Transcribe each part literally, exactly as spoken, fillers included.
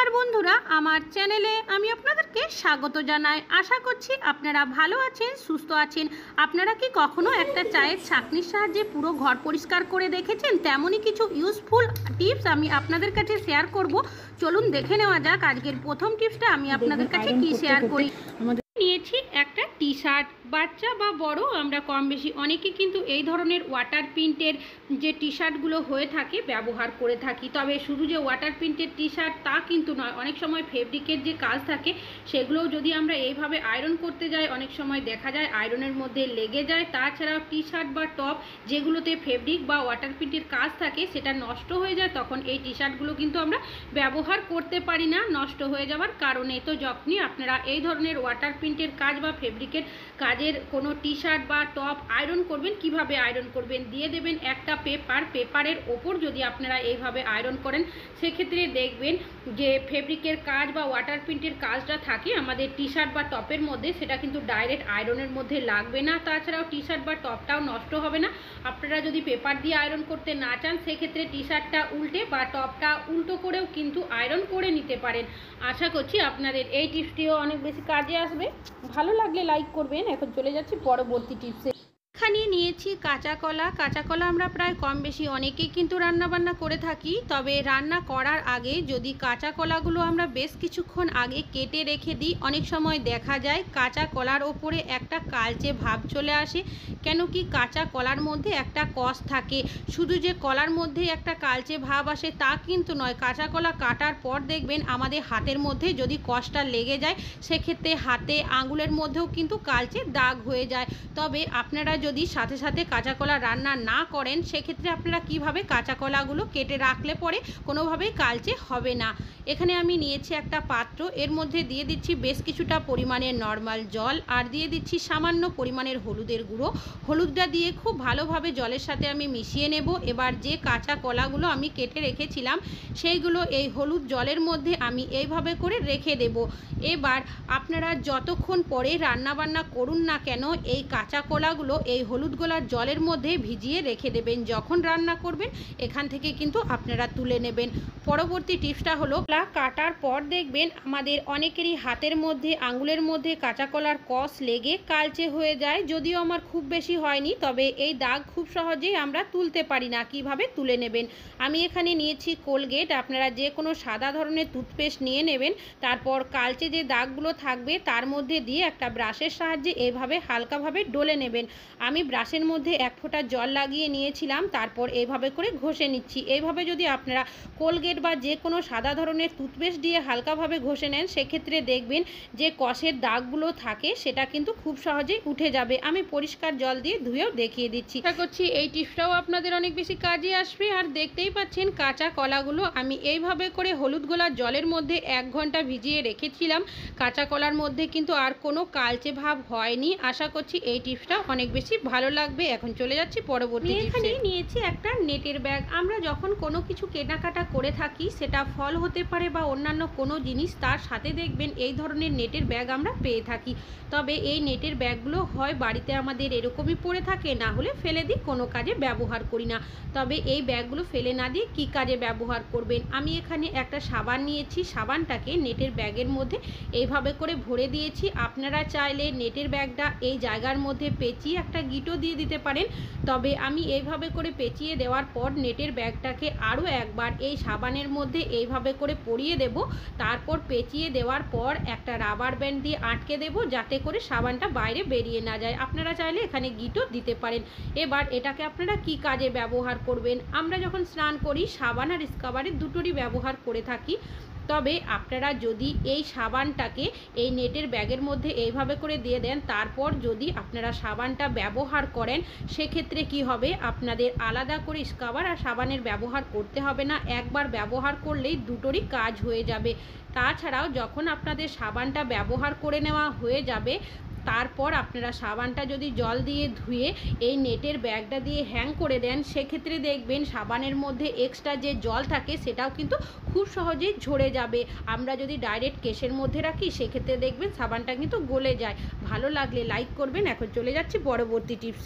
नमस्कार बंधुरा आमार चैनेले आमी आपनादेरके स्वागत जानाई। आशा करछि आपनारा भालो आछेन सुस्थ आछेन। आपनारा कि कखनो एकटा चायेर छाकनिर साहाज्ये पुरो घर परिष्कार करे देखेछेन? तेमोनी किछु इउजफुल टिप्स आमी आपनादेर काछे शेयार करब। चलुन देखे नेওয়া যাক आजकेर प्रथम टिप्सटा आमी आपनादेर काछे कि शेयार करी। নিয়েছি একটা টি শার্ট, বাচ্চা বা বড় আমরা কম বেশি অনেকে কিন্তু এই ধরনের ওয়াটার প্রিন্টের যে টি শার্টগুলো হয়ে থাকে ব্যবহার করে থাকি। তবে শুধু যে ওয়াটার প্রিন্টের টি শার্ট তা কিন্তু নয়, অনেক সময় ফেব্রিকের যে কাজ থাকে সেগুলোও যদি আমরা এইভাবে আয়রন করতে যাই অনেক সময় দেখা যায় আয়রনের মধ্যে লেগে যায়। তাছাড়াও টি শার্ট বা টপ যেগুলোতে ফেব্রিক বা ওয়াটার প্রিন্টের কাজ থাকে সেটা নষ্ট হয়ে যায়, তখন এই টি শার্টগুলো কিন্তু আমরা ব্যবহার করতে পারি না নষ্ট হয়ে যাওয়ার কারণে। তো যখনই আপনারা এই ধরনের ওয়াটার প্রিন্টের কাজ বা ফেব্রিকের কাজের কোনো টি শার্ট বা টপ আয়রন করবেন, কিভাবে আয়রন করবেন, দিয়ে দেবেন একটা পেপার। পেপারের ওপর যদি আপনারা এইভাবে আয়রন করেন সেক্ষেত্রে দেখবেন যে ফেব্রিকের কাজ বা ওয়াটার প্রিন্টের কাজটা থাকে আমাদের টি শার্ট বা টপের মধ্যে সেটা কিন্তু ডাইরেক্ট আয়রনের মধ্যে লাগবে না। তাছাড়াও টি শার্ট বা টপটাও নষ্ট হবে না। আপনারা যদি পেপার দিয়ে আয়রন করতে না চান সেক্ষেত্রে টি শার্টটা উল্টে বা টপটা উল্টো করেও কিন্তু আয়রন করে নিতে পারেন। আশা করছি আপনাদের এই টিপসটিও অনেক বেশি কাজে আসবে। ভালো লাগলে লাইক করবেন। এখন চলে যাচ্ছি পরবর্তী টিপসে। এখানে নিয়েছি কাঁচা কলা। কাঁচা কলা আমরা প্রায় কম বেশি অনেকেই কিন্তু রান্না বান্না করে থাকি। তবে রান্না করার আগে যদি কাঁচা কলাগুলো আমরা বেশ কিছুক্ষণ আগে কেটে রেখে দিই অনেক সময় দেখা যায় কাঁচা কলার ওপরে একটা কালচে ভাব চলে আসে। কেন কি কাঁচা কলার মধ্যে একটা কষ থাকে। শুধু যে কলার মধ্যে একটা কালচে ভাব আসে তা কিন্তু নয়, কাঁচা কলা কাটার পর দেখবেন আমাদের হাতের মধ্যে যদি কষটা লেগে যায় সেক্ষেত্রে হাতে আঙুলের মধ্যেও কিন্তু কালচে দাগ হয়ে যায়। তবে আপনারা যদি সাথে সাথে কাঁচা কলা রান্না না করেন সেক্ষেত্রে আপনারা কিভাবে কাঁচা কলাগুলো কেটে রাখলে পরে কোনোভাবেই কালচে হবে না। এখানে আমি নিয়েছি একটা পাত্র, এর মধ্যে দিয়ে দিচ্ছি বেশ কিছুটা পরিমাণের নর্মাল জল আর দিয়ে দিচ্ছি সামান্য পরিমাণের হলুদের গুঁড়ো। হলুদটা দিয়ে খুব ভালোভাবে জলের সাথে আমি মিশিয়ে নেব। এবার যে কাঁচা কলাগুলো আমি কেটে রেখেছিলাম সেইগুলো এই হলুদ জলের মধ্যে আমি এইভাবে করে রেখে দেব। এবার আপনারা যতক্ষণ পরে রান্না বান্না করুন না কেন এই কাঁচা কলাগুলো এই হলুদ গোলার জলের মধ্যে ভিজিয়ে রেখে দেবেন। যখন রান্না করবেন এখান থেকে কিন্তু আপনারা তুলে নেবেন। পরবর্তী টিপসটা হলো কলা কাটার পর দেখবেন আমাদের অনেকেরই হাতের মধ্যে আঙুলের মধ্যে কাঁচা কলার কষ লেগে কালচে হয়ে যায়। যদিও আমার খুব বেশি হয়নি, তবে এই দাগ খুব সহজেই আমরা তুলতে পারি না। কিভাবে তুলে নেবেন, আমি এখানে নিয়েছি কোলগেট। আপনারা যে কোনো সাদা ধরনের টুথপেস্ট নিয়ে নেবেন। তারপর কালচে যে দাগগুলো থাকবে তার মধ্যে দিয়ে একটা ব্রাশের সাহায্যে এভাবে হালকাভাবে ডলে নেবেন। আমি ব্রাশের মধ্যে এক ফোঁটা জল লাগিয়ে নিয়েছিলাম, তারপর এইভাবে করে ঘষে নিচ্ছি। এইভাবে যদি আপনারা কোলগেট বা যে কোনো সাদা ধরনের টুথপেস্ট দিয়ে হালকাভাবে ঘষে নেন সেক্ষেত্রে দেখবেন যে কষের দাগগুলো থাকে সেটা কিন্তু খুব সহজেই উঠে যাবে। আমি পরিষ্কার জল দিয়ে ধুয়েও দেখিয়ে দিচ্ছি। আশা করছি এই টিপসটাও আপনাদের অনেক বেশি কাজে আসবে। আর দেখতেই পাচ্ছেন কাঁচা কলাগুলো আমি এইভাবে করে হলুদ গোলার জলের মধ্যে এক ঘন্টা ভিজিয়ে রেখেছিলাম। কাঁচা কলার মধ্যে কিন্তু আর কোনো কালচে ভাব হয়নি। আশা করছি এই টিপসটা অনেক বেশি ভালো লাগবে। এখন চলে যাচ্ছি পরবর্তী। এখানে নিয়েছি একটা নেটের ব্যাগ। আমরা যখন কোনো কিছু কেনাকাটা করে থাকি সেটা ফল হতে পারে বা অন্যান্য কোনো জিনিস, তার সাথে দেখবেন এই ধরনের নেটের ব্যাগ আমরা পেয়ে থাকি। তবে এই নেটের ব্যাগগুলো হয় বাড়িতে আমাদের এরকমই পড়ে থাকে, না হলে ফেলে দিই, কোনো কাজে ব্যবহার করি না। তবে এই ব্যাগগুলো ফেলে না দিয়ে কী কাজে ব্যবহার করবেন, আমি এখানে একটা সাবান নিয়েছি। সাবানটাকে নেটের ব্যাগের মধ্যে এইভাবে করে ভরে দিয়েছি। আপনারা চাইলে নেটের ব্যাগটা এই জায়গার মধ্যে পেঁচিয়ে একটা গিঁটও দিয়ে দিতে পারেন। তবে আমি এইভাবে করে পেঁচিয়ে দেওয়ার পর নেটের ব্যাগটাকে আরও একবার এই সাবানের মধ্যে এইভাবে করে পরিয়ে দেব। তারপর পেঁচিয়ে দেওয়ার পর একটা রাবার ব্যান্ড দিয়ে আটকে দেব যাতে করে সাবানটা বাইরে বেরিয়ে না যায়। আপনারা চাইলে এখানে গিঁটও দিতে পারেন। এবার এটাকে আপনারা কি কাজে ব্যবহার করবেন, আমরা যখন স্নান করি সাবান আর স্ক্রাবারের দুটোরই ব্যবহার করে থাকি। তবে আপনারা যদি এই সাবানটাকে এই নেটের ব্যাগের মধ্যে এইভাবে করে দিয়ে দেন, তারপর যদি আপনারা সাবানটা ব্যবহার করেন সেক্ষেত্রে কি হবে, আপনাদের আলাদা করে স্ক্রাবার আর সাবানের ব্যবহার করতে হবে না। একবার ব্যবহার করলেই দুটোরই কাজ হয়ে যাবে। তাছাড়াও যখন আপনাদের সাবানটা ব্যবহার করে নেওয়া হয়ে যাবে তারপর আপনারা সাবানটা যদি জল দিয়ে ধুয়ে এই নেটের ব্যাগটা দিয়ে হ্যাং করে দেন সেক্ষেত্রে দেখবেন সাবানের মধ্যে এক্সট্রা যে জল থাকে সেটাও কিন্তু খুব সহজেই ঝরে যাবে। আমরা যদি ডাইরেক্ট কেশের মধ্যে রাখি সেক্ষেত্রে দেখবেন সাবানটা কিন্তু গলে যায়। ভালো লাগলে লাইক করবেন। এখন চলে যাচ্ছি পরবর্তী টিপসে। আমাদের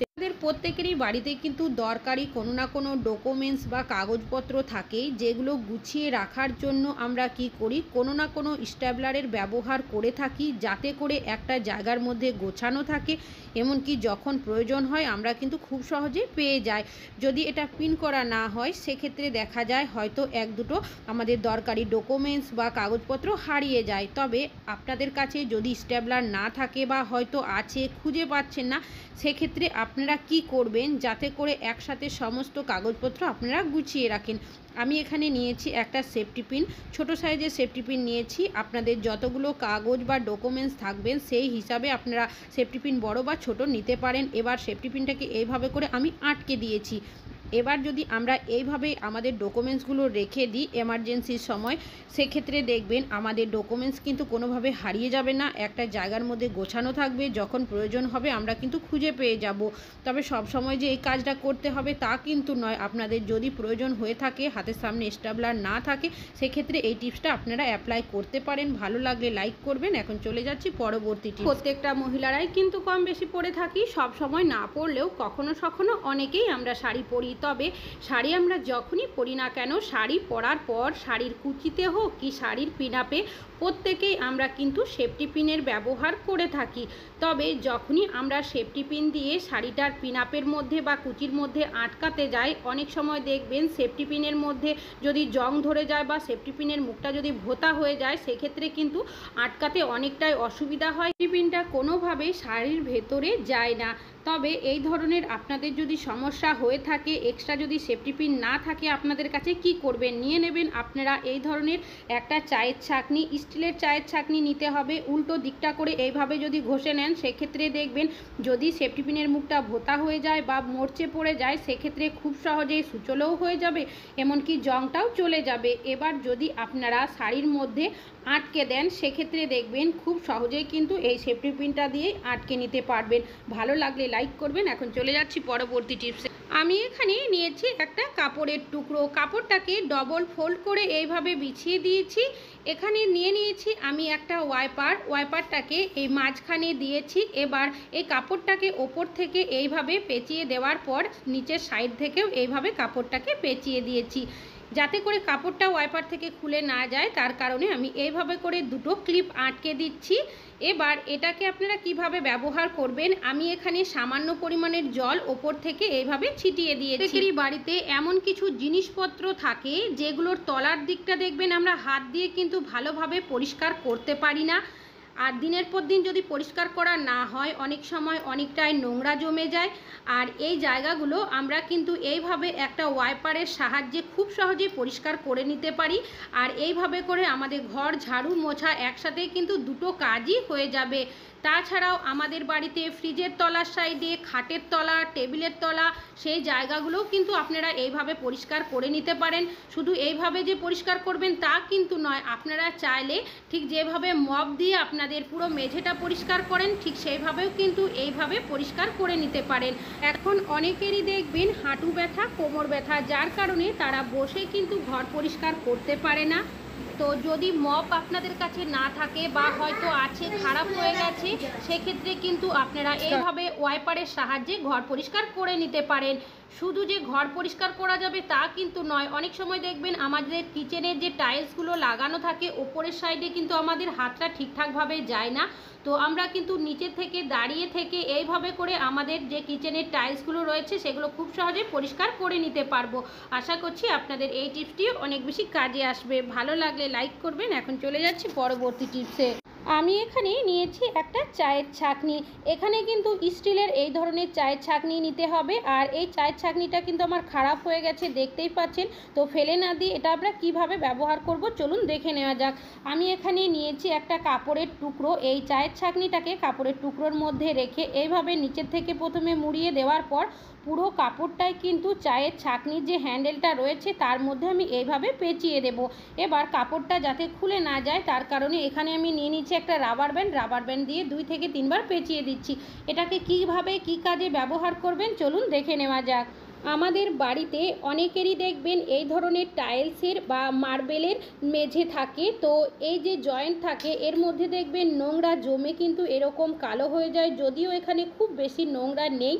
প্রত্যেকেরই বাড়িতে কিন্তু দরকারি কোনো না কোনো ডকুমেন্টস বা কাগজপত্র থাকে, যেগুলো গুছিয়ে রাখার জন্য আমরা কি করি, কোনো না কোনো স্ট্যাপলারের ব্যবহার করে থাকি, যাতে করে একটা জায়গার মধ্যে গোছানো থাকে। এমনকি যখন প্রয়োজন হয় আমরা কিন্তু খুব সহজে পেয়ে যাই। যদি এটা পিন করা না হয় সেক্ষেত্রে দেখা যায় হয়তো এক দুটো আমাদের দরকারি ডকুমেন্টস বা কাগজপত্র হারিয়ে যায়। তবে আপনাদের কাছে যদি স্ট্যাপলার না থাকে বা হয়তো আছে খুঁজে পাচ্ছেন না, সেক্ষেত্রে আপনারা কি করবেন, যাতে করে একসাথে সমস্ত কাগজপত্র আপনারা গুছিয়ে রাখেন। আমি এখানে নিয়েছি একটা সেফটি পিন, ছোট সাইজের সেফটি পিন নিয়েছি। আপনাদের যতগুলো কাগজ বা ডকুমেন্টস থাকবেন সেই হিসাবে আপনারা সেফটি পিন বড় বা ছোট নিতে পারেন। এবার সেফটি পিনটাকে এইভাবে করে আমি আটকে দিয়েছি। এবার যদি আমরা এইভাবে আমাদের ডকুমেন্টসগুলো রেখে দিই এমার্জেন্সির সময়, সেক্ষেত্রে দেখবেন আমাদের ডকুমেন্টস কিন্তু কোনোভাবে হারিয়ে যাবে না, একটা জায়গার মধ্যে গোছানো থাকবে। যখন প্রয়োজন হবে আমরা কিন্তু খুঁজে পেয়ে যাব। তবে সব সময় যে এই কাজটা করতে হবে তা কিন্তু নয়। আপনাদের যদি প্রয়োজন হয়ে থাকে, হাতের সামনে স্ট্যাপলার না থাকে, সেক্ষেত্রে এই টিপসটা আপনারা অ্যাপ্লাই করতে পারেন। ভালো লাগলে লাইক করবেন। এখন চলে যাচ্ছি পরবর্তী টিপস। প্রত্যেকটা মহিলারাই কিন্তু কম বেশি পরে থাকি, সব সময় না পরলেও কখনো কখনো অনেকেই আমরা শাড়ি পরি। তবে শাড়ি আমরা যখনই পরি না কেন, শাড়ি পরার পর শাড়ির কুচিতে হোক কি শাড়ির পিনাপে, প্রত্যেকেই আমরা কিন্তু সেফটি পিনের ব্যবহার করে থাকি। তবে যখনই আমরা সেফটি পিন দিয়ে শাড়িটার পিনাপের মধ্যে বা কুচির মধ্যে আটকাতে যাই, অনেক সময় দেখবেন সেফটি পিনের মধ্যে যদি জং ধরে যায় বা সেফটি পিনের মুখটা যদি ভোঁতা হয়ে যায়, সেক্ষেত্রে কিন্তু আটকাতে অনেকটাই অসুবিধা হয়। সেফটি পিনটা কোনোভাবেই শাড়ির ভেতরে যায় না। তবে এই ধরনের আপনাদের যদি সমস্যা হয়ে থাকে, এক্সট্রা যদি সেফটি পিন না থাকে আপনাদের কাছে, কি করবেন, নিয়ে নেবেন আপনারা এই ধরনের একটা চায়ের ছাঁকনি, স্টিলের চায়ের ছাঁকনি নিতে হবে। উল্টো দিকটা করে এইভাবে যদি ঘষে নেন, সেক্ষেত্রে দেখবেন যদি সেফটি পিনের মুখটা ভোঁতা হয়ে যায় বা মরচে পড়ে যায়, সেক্ষেত্রে খুব সহজেই সুচলও হয়ে যাবে, এমনকি জংটাও চলে যাবে। এবার যদি আপনারা শাড়ির মধ্যে আটকে দেন, সেক্ষেত্রে দেখবেন খুব সহজেই কিন্তু এই সেফটি পিনটা দিয়েই আটকে নিতে পারবেন। ভালো লাগলে লাইক করবেন। এখন চলে যাচ্ছি পরবর্তী টিপসে। আমি এখানে নিয়েছি একটা কাপড়ের টুকরো, কাপড়টাকে ডবল ফোল্ড করে এইভাবে বিছিয়ে দিয়েছি। এখানে নিয়ে নিয়েছি আমি একটা ওয়াইপার, ওয়াইপারটাকে এই মাঝখানে দিয়েছি। এবার এই কাপড়টাকে ওপর থেকে এইভাবে পেঁচিয়ে দেওয়ার পর নিচের সাইড থেকেও এইভাবে কাপড়টাকে পেঁচিয়ে দিয়েছি, যাতে করে কাপড়টা ওয়াইপার থেকে খুলে না যায়। তার কারণে আমি এইভাবে করে দুটো ক্লিপ আটকে দিচ্ছি। এবার এটাকে আপনারা কিভাবে ব্যবহার করবেন, আমি এখানে সামান্য পরিমাণের জল ওপর থেকে এইভাবে ছিটিয়ে দিয়েছি। প্রত্যেকেরই বাড়িতে এমন কিছু জিনিসপত্র থাকে যেগুলোর তলার দিকটা দেখবেন আমরা হাত দিয়ে কিন্তু ভালোভাবে পরিষ্কার করতে পারি না। আর দিনের পর দিন যদি পরিষ্কার করা না হয়, অনেক সময় অনেকটাই নোংরা জমে যায়। আর এই জায়গাগুলো আমরা কিন্তু এইভাবে একটা ওয়াইপারের সাহায্যে খুব সহজেই পরিষ্কার করে নিতে পারি। আর এইভাবে করে আমাদের ঘর ঝাড়ু মোছা একসাথে কিন্তু দুটো কাজই হয়ে যাবে। তাছাড়াও আমাদের বাড়িতে ফ্রিজের তলার সাইডে, খাটের তলা, টেবিলের তলা, সেই জায়গাগুলোও কিন্তু আপনারা এইভাবে পরিষ্কার করে নিতে পারেন। শুধু এইভাবে যে পরিষ্কার করবেন তা কিন্তু নয়, আপনারা চাইলে ঠিক যেভাবে মপ দিয়ে আপনাদের পুরো মেঝেটা পরিষ্কার করেন, ঠিক সেইভাবেও কিন্তু এইভাবে পরিষ্কার করে নিতে পারেন। এখন অনেকেরই দেখবেন হাঁটু ব্যথা, কোমর ব্যথা, যার কারণে তারা বসে কিন্তু ঘর পরিষ্কার করতে পারে না। তো যদি মপ আপনাদের কাছে না থাকে বা হয়তো আছে খারাপ হয়ে গেছে, সেক্ষেত্রে কিন্তু আপনারা এইভাবে ওয়াইপারের সাহায্যে ঘর পরিষ্কার করে নিতে পারেন। শুধু যে ঘর পরিষ্কার করা যাবে তা কিন্তু নয়, অনেক সময় দেখবেন আমাদের কিচেনের যে টাইলসগুলো লাগানো থাকে ওপরের সাইডে কিন্তু আমাদের হাতটা ঠিকঠাকভাবে যায় না। তো আমরা কিন্তু নিচে থেকে দাঁড়িয়ে থেকে এইভাবে করে আমাদের যে কিচেনের টাইলসগুলো রয়েছে সেগুলো খুব সহজে পরিষ্কার করে নিতে পারবো। আশা করছি আপনাদের এই টিপসটিও অনেক বেশি কাজে আসবে। ভালো লাগলে লাইক করবেন। এখন চলে যাচ্ছি পরবর্তী টিপসে। আমি এখানে নিয়েছি একটা চায়ের ছাঁকনি। এখানে কিন্তু স্টিলের এই ধরনের চায়ের ছাঁকনি নিতে হবে। আর এই চায়ের ছাঁকনিটা কিন্তু আমার খারাপ হয়ে গেছে, দেখতেই পাচ্ছেন। তো ফেলে না দিয়ে এটা আমরা কিভাবে ব্যবহার করব চলুন দেখে নেওয়া যাক। আমি এখানে নিয়েছি একটা কাপড়ের টুকরো। এই চায়ের ছাঁকনিটাকে কাপড়ের টুকরোর মধ্যে রেখে এইভাবে নিচের থেকে প্রথমে মুড়িয়ে দেওয়ার পর পুরো কাপড়টাই কিন্তু চায়ের ছাঁকনির যে হ্যান্ডেলটা রয়েছে তার মধ্যে আমি এইভাবে পেঁচিয়ে দেব। এবার কাপড়টা যাতে খুলে না যায় তার কারণে এখানে আমি নিয়ে নিচ্ছি একটা রাবার ব্যান্ড। রাবার ব্যান্ড দিয়ে দুই থেকে তিনবার পেঁচিয়ে দিচ্ছি। এটাকে কিভাবে কি কাজে ব্যবহার করবেন চলুন দেখে নেওয়া যাক। আমাদের বাড়িতে অনেকেরই দেখবেন এই ধরনের টাইলসের বা মার্বেলের মেঝে থাকে। তো এই যে জয়েন্ট থাকে এর মধ্যে দেখবেন নোংরা জমে কিন্তু এরকম কালো হয়ে যায়, যদিও এখানে খুব বেশি নোংরা নেই।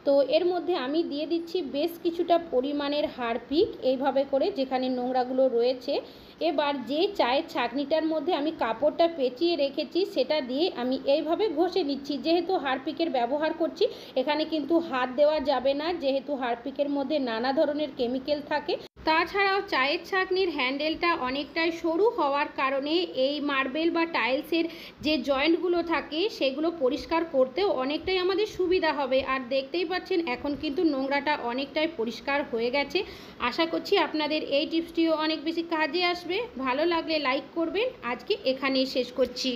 তো এর মধ্যে আমি দিয়ে দিচ্ছি বেশ কিছুটা পরিমাণের হারপিক, এইভাবে করে যেখানে নোংরাগুলো রয়েছে। এবার যে চায়ের ছাঁকনিটার মধ্যে আমি কাপড়টা পেঁচিয়ে রেখেছি সেটা দিয়ে আমি এইভাবে ঘষে নিচ্ছি। যেহেতু হারপিকের ব্যবহার করছি, এখানে কিন্তু হাত দেওয়া যাবে না, যেহেতু হারপিকের মধ্যে নানা ধরনের কেমিক্যাল থাকে। তাছাড়াও চায়ের ছাঁকনির হ্যান্ডেলটা অনেকটাই সরু হওয়ার কারণে এই মার্বেল বা টাইলসের যে জয়েন্টগুলো থাকে সেগুলো পরিষ্কার করতেও অনেকটাই আমাদের সুবিধা হবে। আর দেখতেই পাচ্ছেন এখন কিন্তু নোংরাটা অনেকটাই পরিষ্কার হয়ে গেছে। আশা করছি আপনাদের এই টিপসটিও অনেক বেশি কাজে আসবে। ভালো লাগলে লাইক করবেন। আজকে এখানেই শেষ করছি।